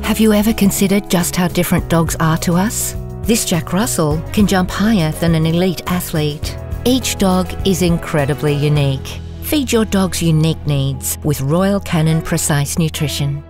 Have you ever considered just how different dogs are to us? This Jack Russell can jump higher than an elite athlete. Each dog is incredibly unique. Feed your dog's unique needs with Royal Canin Precise Nutrition.